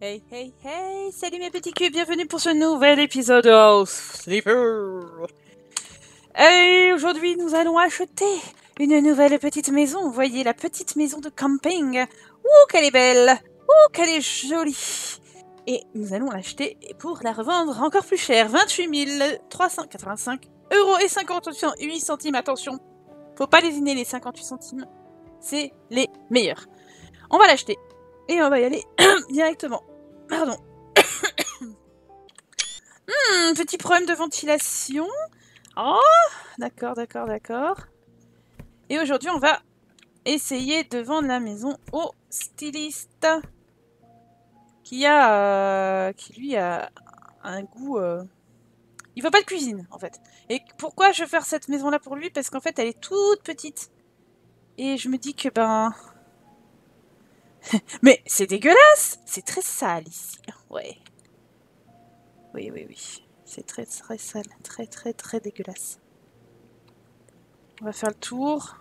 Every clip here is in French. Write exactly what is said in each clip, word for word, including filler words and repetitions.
Hey, hey, hey, salut mes petits culs, bienvenue pour ce nouvel épisode de Sleeper. Et aujourd'hui, nous allons acheter une nouvelle petite maison. Vous voyez la petite maison de camping. Ouh, qu'elle est belle. Ouh, qu'elle est jolie. Et nous allons l'acheter pour la revendre encore plus cher. vingt-huit mille trois cent quatre-vingt-cinq euros et cinquante-huit centimes. Attention, faut pas lésiner les cinquante-huit centimes. C'est les meilleurs. On va l'acheter. Et on va y aller directement. Pardon. hmm, petit problème de ventilation. Oh, d'accord, d'accord, d'accord. Et aujourd'hui, on va essayer de vendre la maison au styliste. Qui a... Euh, qui lui a un goût... Euh... Il veut pas de cuisine, en fait. Et pourquoi je veux faire cette maison-là pour lui? Parce qu'en fait, elle est toute petite. Et je me dis que, ben... Mais c'est dégueulasse! C'est très sale, ici. Ouais. Oui, oui, oui. C'est très, très sale. Très, très, très dégueulasse. On va faire le tour.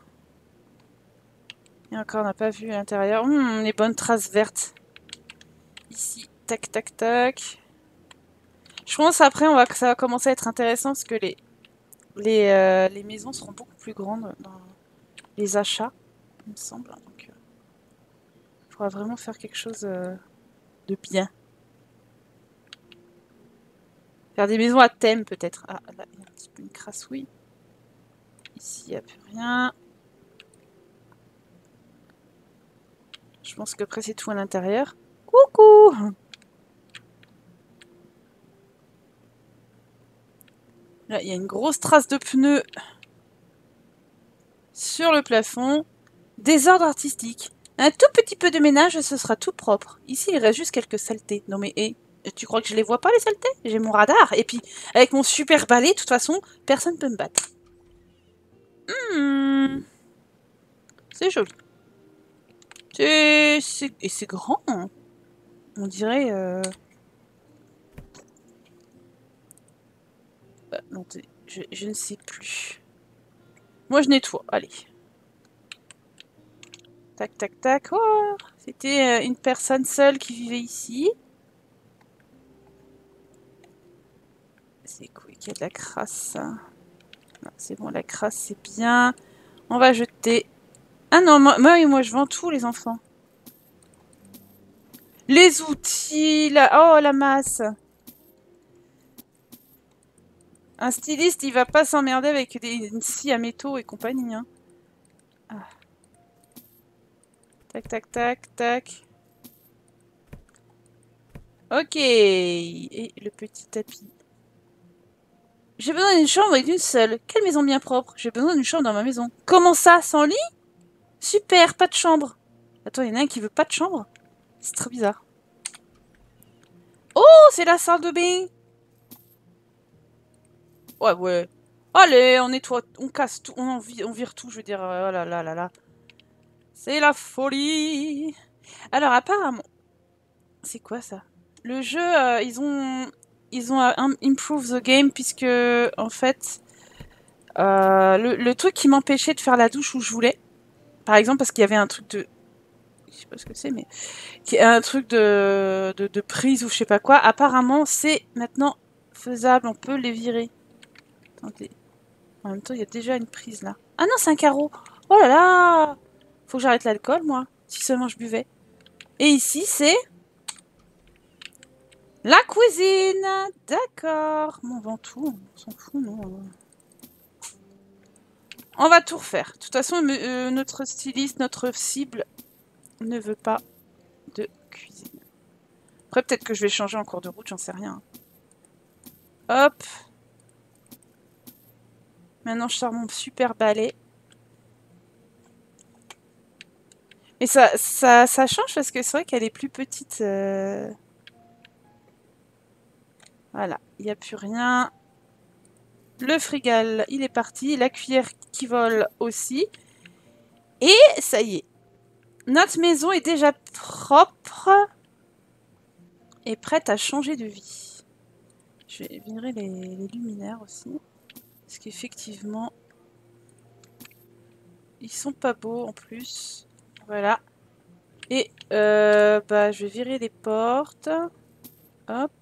Et encore, on n'a pas vu à l'intérieur. Hum, les bonnes traces vertes. Ici, tac, tac, tac. Je pense après, on va, ça va commencer à être intéressant parce que les, les, euh, les maisons seront beaucoup plus grandes dans les achats, il me semble. Donc, euh, il faudra vraiment faire quelque chose euh, de bien. Faire des maisons à thème, peut-être. Ah, là, il y a un petit peu une crassouille. Ici, il n'y a plus rien. Je pense qu'après, c'est tout à l'intérieur. Coucou! Là, il y a une grosse trace de pneu sur le plafond. Désordre artistique. Un tout petit peu de ménage et ce sera tout propre. Ici, il reste juste quelques saletés. Non mais, hé, tu crois que je les vois pas, les saletés? J'ai mon radar. Et puis, avec mon super balai, de toute façon, personne ne peut me battre. Hmm. C'est joli. C'est... Et c'est grand. Hein. On dirait... Euh... Bah, non, je, je ne sais plus. Moi, je nettoie. Allez. Tac, tac, tac. Oh, c'était euh, une personne seule qui vivait ici. C'est quoi qu'il y a de la crasse? C'est bon, la crasse, c'est bien. On va jeter. Ah non, moi, moi, moi, je vends tout, les enfants. Les outils, la... oh, la masse. Un styliste, il va pas s'emmerder avec des scies à métaux et compagnie. Hein. Ah. Tac, tac, tac, tac. Ok. Et le petit tapis. J'ai besoin d'une chambre et d'une seule. Quelle maison bien propre. J'ai besoin d'une chambre dans ma maison. Comment ça, sans lit? Super, pas de chambre. Attends, il y en a un qui veut pas de chambre? C'est très bizarre. Oh, c'est la salle de bain. Ouais, ouais. Allez, on nettoie, on casse tout, on, vire, on vire tout, je veux dire. Oh là là là là. C'est la folie. Alors, apparemment... C'est quoi, ça? Le jeu, euh, ils ont... Ils ont um, improve the game, puisque, en fait... Euh, le, le truc qui m'empêchait de faire la douche où je voulais, par exemple, parce qu'il y avait un truc de... Je sais pas ce que c'est, mais... Un truc de, de, de prise ou je sais pas quoi, apparemment, c'est maintenant faisable, on peut les virer. Attendez. En même temps, il y a déjà une prise là. Ah non, c'est un carreau. Oh là là! Faut que j'arrête l'alcool, moi. Si seulement je buvais. Et ici, c'est... la cuisine! D'accord. Bon, on vend tout. On s'en fout, non? On va tout refaire. De toute façon, euh, notre styliste, notre cible, ne veut pas de cuisine. Après, peut-être que je vais changer en cours de route, j'en sais rien. Hop. Maintenant, je sors mon super balai. Mais ça, ça, ça change parce que c'est vrai qu'elle est plus petite. Euh... Voilà, il n'y a plus rien. Le frigal, il est parti. La cuillère qui vole aussi. Et ça y est. Notre maison est déjà propre. Et prête à changer de vie. Je vais virer les, les luminaires aussi. Parce qu'effectivement, ils sont pas beaux en plus. Voilà. Et euh, bah, je vais virer les portes. Hop.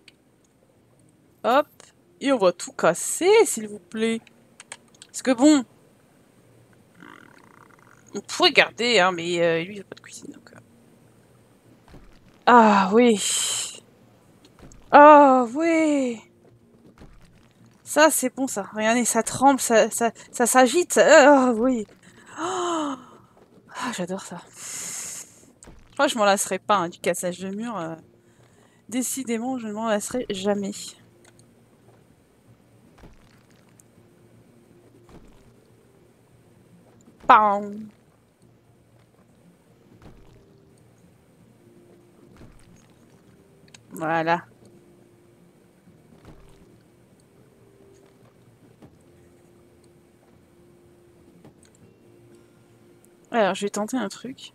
Hop. Et on va tout casser, s'il vous plaît. Parce que bon, on pourrait garder, hein, mais euh, lui, il n'a pas de cuisine. Donc, euh. Ah oui. Ah oui. Ça, c'est bon, ça. Regardez, ça tremble, ça, ça, ça s'agite. Ah oui. Ah, j'adore ça. Je crois que je m'en lasserai pas, hein, du cassage de mur. euh. Décidément, je ne m'en lasserai jamais. Pam. Voilà. Alors, je vais tenter un truc.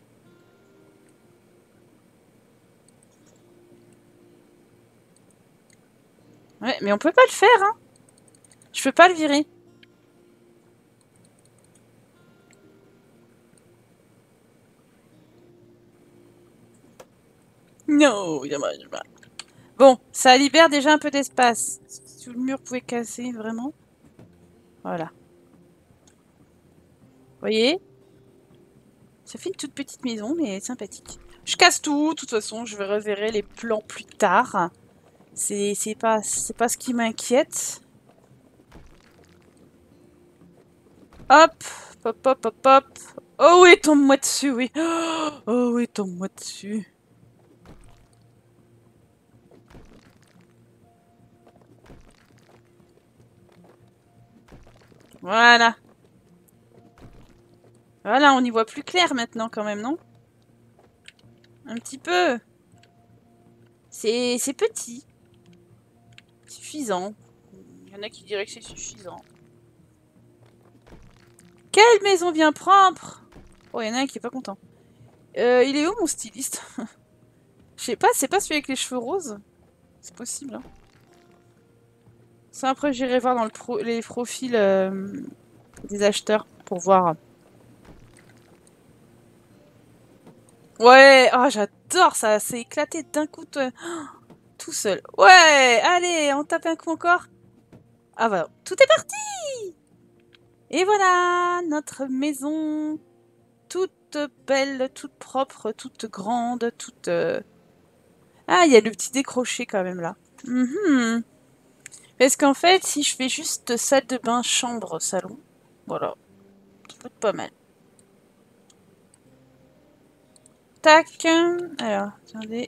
Ouais, mais on peut pas le faire, hein. Je peux pas le virer. Non, dommage. Bon, ça libère déjà un peu d'espace. Si tout le mur pouvait casser, vraiment. Voilà. Vous voyez? Ça fait une toute petite maison, mais sympathique. Je casse tout. De toute façon, je vais reverrai les plans plus tard. C'est pas, c'est pas ce qui m'inquiète. Hop, hop, hop, hop, hop. Oh oui, tombe-moi dessus, oui. Oh oui, tombe-moi dessus. Voilà. Voilà, on y voit plus clair maintenant quand même, non? Un petit peu. C'est petit. Suffisant. Il y en a qui diraient que c'est suffisant. Quelle maison bien propre! Oh, il y en a un qui est pas content. Euh, il est où mon styliste? Je sais pas, c'est pas celui avec les cheveux roses? C'est possible, hein. Ça, après, j'irai voir dans le pro les profils euh, des acheteurs pour voir. Ouais, oh, j'adore ça, c'est éclaté d'un coup de... tout seul. Ouais, allez, on tape un coup encore. Ah bah, tout est parti! Et voilà, notre maison, toute belle, toute propre, toute grande, toute... euh, Ah, il y a le petit décroché quand même là. Mhm. Parce qu'en fait, si je fais juste salle de bain, chambre, salon, voilà, ça peut être pas mal. Tac. Alors, attendez.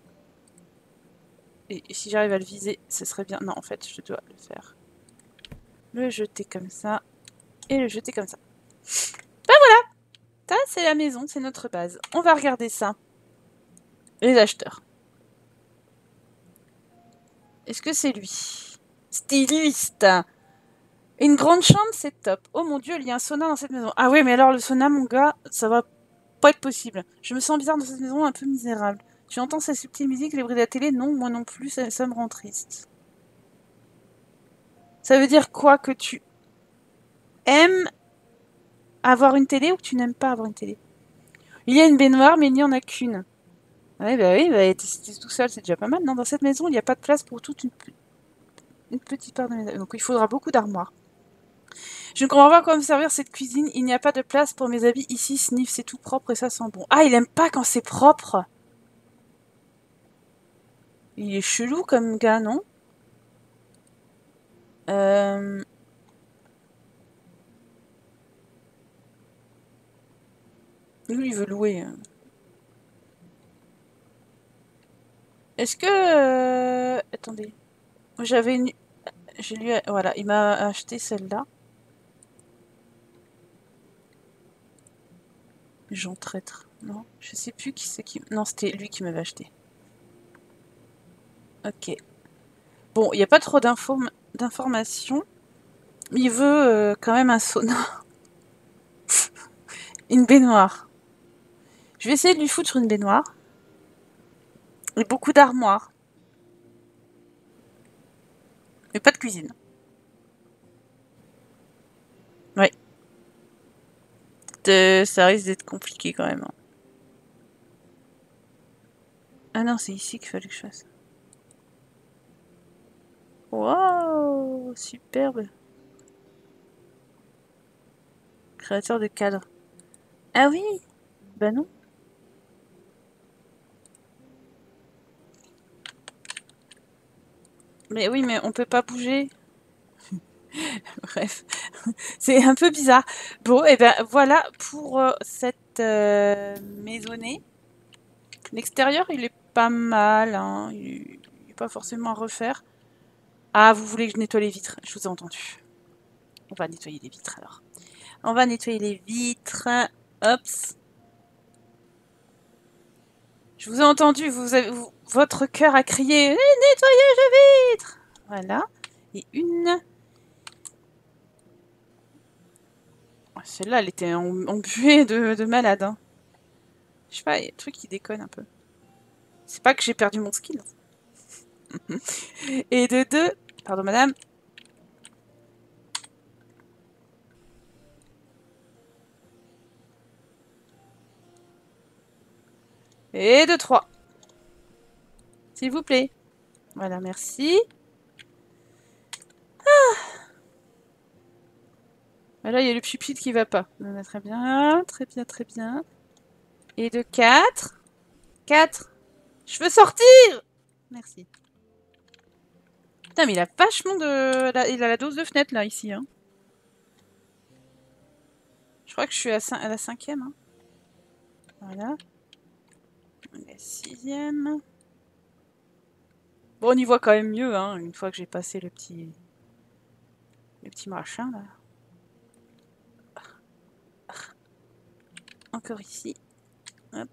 Et si j'arrive à le viser, ce serait bien. Non, en fait, je dois le faire. Le jeter comme ça. Et le jeter comme ça. Ben voilà! Ça, c'est la maison, c'est notre base. On va regarder ça. Les acheteurs. Est-ce que c'est lui? Styliste! Une grande chambre, c'est top. Oh mon dieu, il y a un sauna dans cette maison. Ah oui, mais alors le sauna, mon gars, ça va pas être possible. Je me sens bizarre dans cette maison, un peu misérable. Tu entends cette subtile musique, les bruits de la télé? Non, moi non plus, ça, ça me rend triste. Ça veut dire quoi? Que tu aimes avoir une télé ou que tu n'aimes pas avoir une télé? Il y a une baignoire, mais il n'y en a qu'une. Ouais, bah oui, bah, t'es tout seul, c'est déjà pas mal. Non, dans cette maison, il n'y a pas de place pour toute une, une petite part de maison. Donc il faudra beaucoup d'armoires. Je ne comprends pas comment me servir cette cuisine. Il n'y a pas de place pour mes habits ici. Sniff, c'est tout propre et ça sent bon. Ah, il aime pas quand c'est propre. Il est chelou comme gars, non? Euh... Lui, il veut louer. Est-ce que... euh, Attendez. J'avais une... J'ai lu... Voilà, il m'a acheté celle-là. Jean Traître. Non, je sais plus qui c'est qui... Non, c'était lui qui m'avait acheté. Ok. Bon, il n'y a pas trop d'informations. Mais il veut euh, quand même un sauna. Une baignoire. Je vais essayer de lui foutre une baignoire. Et beaucoup d'armoires. Mais pas de cuisine. Ouais. De... Ça risque d'être compliqué quand même. Ah non, c'est ici qu'il fallait que je fasse. Wow, superbe. Créateur de cadre. Ah oui, bah non. Mais oui, mais on peut pas bouger. Bref, c'est un peu bizarre. Bon, et ben voilà pour euh, cette euh, maisonnée. L'extérieur, il est pas mal, hein. Il n'est pas forcément à refaire. Ah, vous voulez que je nettoie les vitres? Je vous ai entendu. On va nettoyer les vitres alors. On va nettoyer les vitres. Hops. Je vous ai entendu, vous avez, vous, votre cœur a crié eh, nettoyage de vitres. Voilà. Et une. Celle-là, elle était en, en buée de, de malade. Hein. Je sais pas, il y a des trucs qui déconnent un peu. C'est pas que j'ai perdu mon skill. Et de deux. Pardon, madame. Et de trois. S'il vous plaît. Voilà, merci. Ah. Là, il y a le pupitre qui va pas. Très bien, très bien, très bien. Et de quatre. quatre. Je veux sortir. Merci. Putain, mais il a vachement de... Il a la dose de fenêtre, là, ici. Hein. Je crois que je suis à, à la cinquième. Hein. Voilà. La sixième. Bon, on y voit quand même mieux, hein, une fois que j'ai passé le petit... Le petit machin, là. Encore ici. Hop.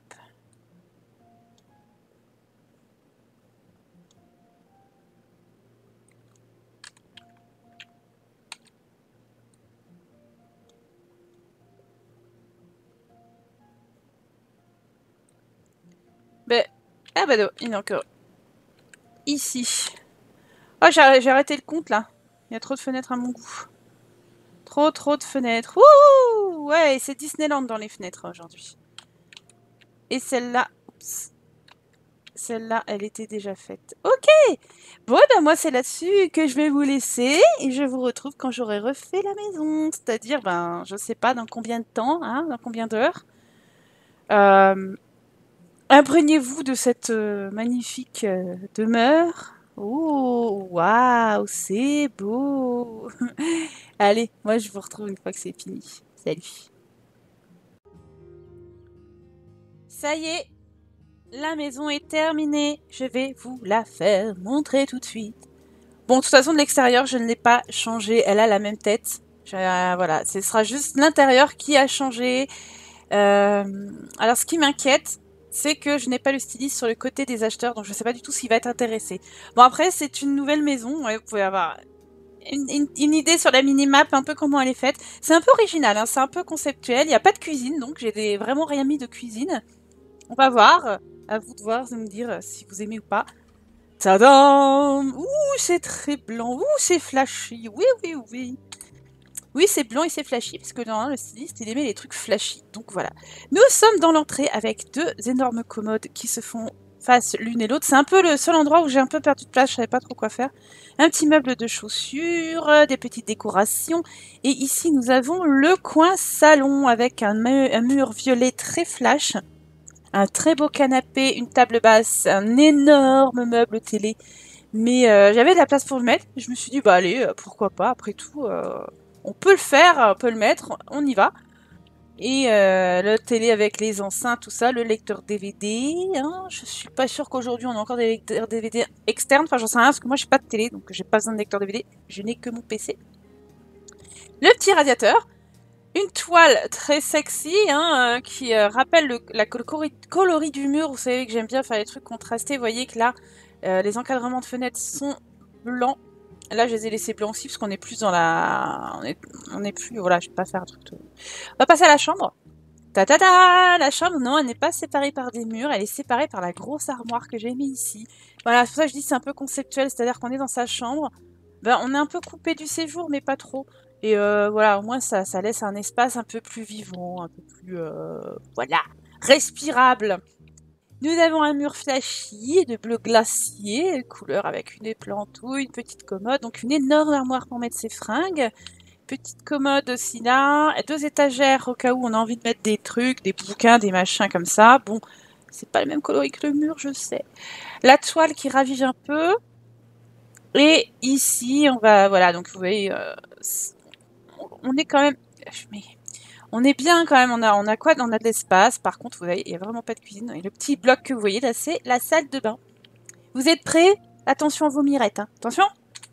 Ben... Ah bah non, il est encore ici. Oh, j'ai arrêté le compte, là. Il y a trop de fenêtres à mon goût. Trop, trop de fenêtres. Wouh! Ouais, c'est Disneyland dans les fenêtres, aujourd'hui. Et celle-là... Oups. Celle-là, elle était déjà faite. Ok! Bon, ben moi, c'est là-dessus que je vais vous laisser. Et je vous retrouve quand j'aurai refait la maison. C'est-à-dire, ben, je sais pas dans combien de temps, hein, dans combien d'heures. Euh, Imprégnez-vous de cette euh, magnifique euh, demeure. Oh, waouh, c'est beau. Allez, moi, je vous retrouve une fois que c'est fini. Salut. Ça y est. La maison est terminée. Je vais vous la faire montrer tout de suite. Bon, de toute façon, de l'extérieur, je ne l'ai pas changé. Elle a la même tête. Je, euh, voilà, ce sera juste l'intérieur qui a changé. Euh, alors, ce qui m'inquiète, c'est que je n'ai pas le styliste sur le côté des acheteurs, donc je ne sais pas du tout s'il va être intéressé. Bon, après, c'est une nouvelle maison. Ouais, vous pouvez avoir une, une, une idée sur la mini-map, un peu comment elle est faite. C'est un peu original, hein, c'est un peu conceptuel. Il n'y a pas de cuisine, donc j'ai vraiment rien mis de cuisine. On va voir. À vous de voir, de me dire si vous aimez ou pas. Tadam! Ouh, c'est très blanc. Ouh, c'est flashy. Oui, oui, oui. Oui, c'est blanc et c'est flashy, parce que normalement, le styliste, il aimait les trucs flashy. Donc voilà. Nous sommes dans l'entrée avec deux énormes commodes qui se font face l'une et l'autre. C'est un peu le seul endroit où j'ai un peu perdu de place, je savais pas trop quoi faire. Un petit meuble de chaussures, des petites décorations. Et ici, nous avons le coin salon avec un, mu un mur violet très flash. Un très beau canapé, une table basse, un énorme meuble télé. Mais euh, j'avais de la place pour le mettre. Je me suis dit, bah allez, pourquoi pas, après tout, euh, on peut le faire, on peut le mettre, on y va. Et euh, le télé avec les enceintes, tout ça, le lecteur D V D. Hein, je suis pas sûre qu'aujourd'hui on a encore des lecteurs D V D externes. Enfin, j'en sais rien, parce que moi j'ai pas de télé, donc j'ai pas besoin de lecteur D V D. Je n'ai que mon P C. Le petit radiateur. Une toile très sexy, hein, euh, qui euh, rappelle le, la, le coloris du mur. Vous savez que j'aime bien faire les trucs contrastés. Vous voyez que là, euh, les encadrements de fenêtres sont blancs. Là, je les ai laissés blancs aussi parce qu'on est plus dans la... On est, on est plus... Voilà, je vais pas faire un truc... Tout... On va passer à la chambre. Ta ta ta. La chambre, non, elle n'est pas séparée par des murs. Elle est séparée par la grosse armoire que j'ai mis ici. Voilà, c'est pour ça que je dis que c'est un peu conceptuel. C'est-à-dire qu'on est dans sa chambre. Ben, on est un peu coupé du séjour, mais pas trop. Et euh, voilà, au moins ça, ça laisse un espace un peu plus vivant, un peu plus, euh, voilà, respirable. Nous avons un mur flashy de bleu glacier, couleur avec une éplantouille, une petite commode, donc une énorme armoire pour mettre ses fringues. Petite commode aussi là, deux étagères au cas où on a envie de mettre des trucs, des bouquins, des machins comme ça. Bon, c'est pas le même coloris que le mur, je sais. La toile qui ravive un peu. Et ici, on va, voilà, donc vous voyez, euh, on est quand même, mais on est bien quand même. On a, on a quoi? On a de l'espace. Par contre, vous voyez, il n'y a vraiment pas de cuisine. Et le petit bloc que vous voyez là, c'est la salle de bain. Vous êtes prêts? Attention à vos mirettes, hein. Attention.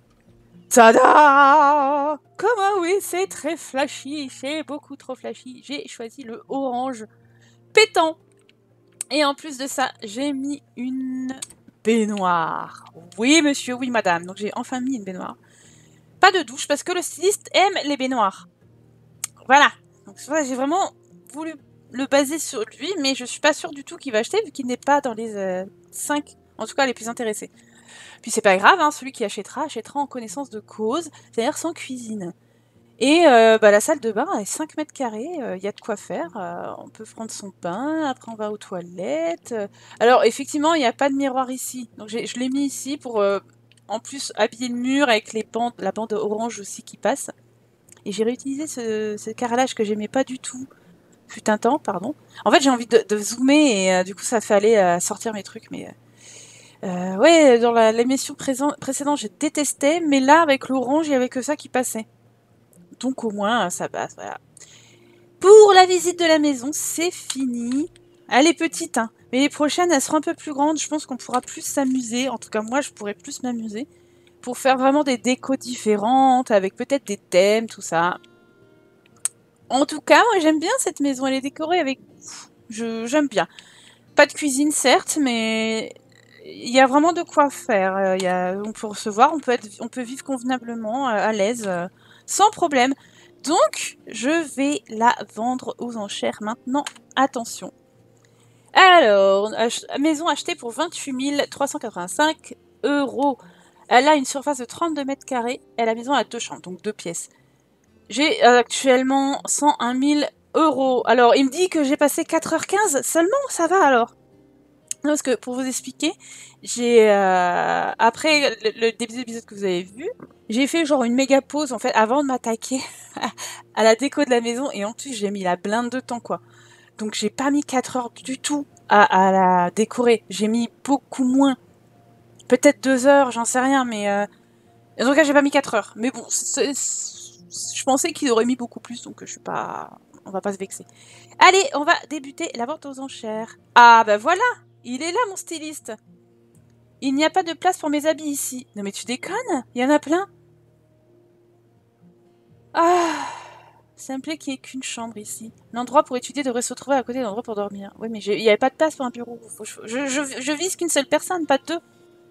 Tada! Comment oui, c'est très flashy, c'est beaucoup trop flashy. J'ai choisi le orange pétant. Et en plus de ça, j'ai mis une baignoire. Oui, monsieur, oui, madame. Donc j'ai enfin mis une baignoire. Pas de douche parce que le styliste aime les baignoires. Voilà. Donc j'ai vraiment voulu le baser sur lui, mais je suis pas sûre du tout qu'il va acheter vu qu'il n'est pas dans les euh, cinq, en tout cas les plus intéressés. Puis c'est pas grave, hein, celui qui achètera, achètera en connaissance de cause, c'est-à-dire sans cuisine. Et euh, bah, la salle de bain est cinq mètres carrés, il euh, y a de quoi faire. Euh, on peut prendre son bain, après on va aux toilettes. Alors effectivement, il n'y a pas de miroir ici. Donc je l'ai mis ici pour euh, en plus habiller le mur avec les bandes, la bande orange aussi qui passe. Et j'ai réutilisé ce, ce carrelage que j'aimais pas du tout. Fut un temps, pardon. En fait, j'ai envie de, de zoomer et euh, du coup, ça fait aller euh, sortir mes trucs, mais... Euh, ouais, dans l'émission précédente, je détestais, mais là, avec l'orange, il n'y avait que ça qui passait. Donc au moins, ça passe, voilà. Pour la visite de la maison, c'est fini. Elle est petite, hein, mais les prochaines, elles seront un peu plus grandes. Je pense qu'on pourra plus s'amuser. En tout cas, moi, je pourrais plus m'amuser. Pour faire vraiment des décos différentes, avec peut-être des thèmes, tout ça. En tout cas, moi, j'aime bien cette maison. Elle est décorée avec... Je J'aime bien. Pas de cuisine, certes, mais... il y a vraiment de quoi faire. Il y a, on peut recevoir, on peut, être, on peut vivre convenablement, à l'aise, sans problème. Donc, je vais la vendre aux enchères maintenant. Attention. Alors, ach maison achetée pour vingt-huit mille trois cent quatre-vingt-cinq euros. Elle a une surface de trente-deux mètres carrés et la maison a deux chambres, donc deux pièces. J'ai actuellement cent un mille euros. Alors, il me dit que j'ai passé quatre heures quinze seulement, ça va alors? Non, parce que pour vous expliquer, j'ai euh, après le, le début de l'épisode que vous avez vu, j'ai fait genre une méga pause en fait avant de m'attaquer à la déco de la maison et en plus j'ai mis la blinde de temps quoi. Donc j'ai pas mis quatre heures du tout à, à la décorer, j'ai mis beaucoup moins, peut-être deux heures, j'en sais rien, mais euh... en tout cas j'ai pas mis quatre heures. Mais bon, c est, c est, je pensais qu'il aurait mis beaucoup plus, donc je suis pas, on va pas se vexer. Allez, on va débuter la vente aux enchères. Ah bah voilà. Il est là, mon styliste. Il n'y a pas de place pour mes habits ici. Non mais tu déconnes? Il y en a plein. Ah, ça me plaît qu'il n'y ait qu'une chambre ici. L'endroit pour étudier devrait se retrouver à côté de l'endroit pour dormir. Oui, mais il n'y avait pas de place pour un bureau. Faut, je, je, je, je vise qu'une seule personne, pas deux.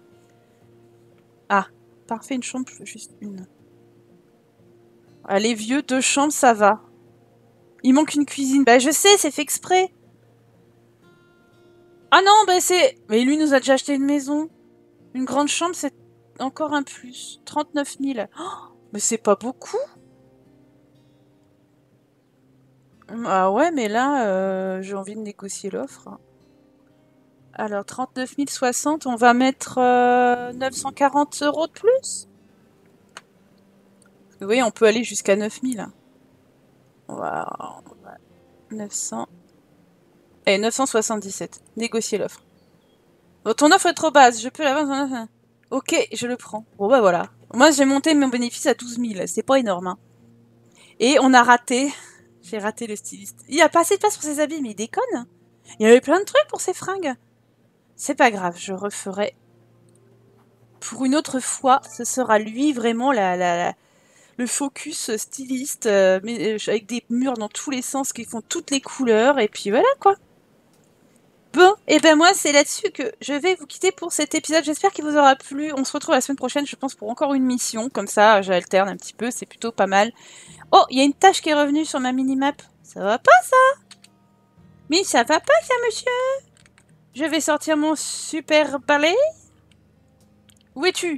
Ah, parfait, une chambre, juste une. Ah, les vieux, deux chambres, ça va. Il manque une cuisine. Bah je sais, c'est fait exprès. Ah non, bah c'est... Mais lui nous a déjà acheté une maison. Une grande chambre, c'est encore un plus. trente-neuf mille. Oh, mais c'est pas beaucoup. Ah ouais, mais là, euh, j'ai envie de négocier l'offre. Alors, trente-neuf mille soixante, on va mettre euh, neuf cent quarante euros de plus. Vous voyez, on peut aller jusqu'à neuf mille. On va... neuf cents... Et neuf cent soixante-dix-sept. Négocier l'offre. Bon, ton offre est trop basse, je peux la vendre. Ok, je le prends. Bon bah voilà. Moi j'ai monté mon bénéfice à douze mille, c'est pas énorme. Hein. Et on a raté. J'ai raté le styliste. Il a pas assez de place pour ses habits, mais il déconne. Il y avait plein de trucs pour ses fringues. C'est pas grave, je referai. Pour une autre fois, ce sera lui vraiment la, la, la le focus styliste, euh, mais, euh, avec des murs dans tous les sens qui font toutes les couleurs, et puis voilà quoi. Bon, et ben moi c'est là-dessus que je vais vous quitter pour cet épisode, j'espère qu'il vous aura plu, on se retrouve la semaine prochaine je pense pour encore une mission, comme ça j'alterne un petit peu, c'est plutôt pas mal. Oh, il y a une tâche qui est revenue sur ma minimap, ça va pas ça? Mais ça va pas ça monsieur? Je vais sortir mon super balai. Où es-tu?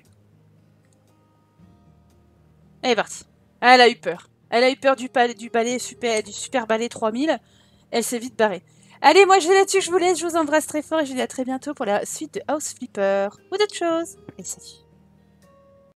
Elle est partie, elle a eu peur, elle a eu peur du, balai, du balai super, du super balai trois mille, elle s'est vite barrée. Allez, moi je vais là-dessus, je vous laisse, je vous embrasse très fort et je vous dis à très bientôt pour la suite de House Flipper ou d'autres choses. Et salut.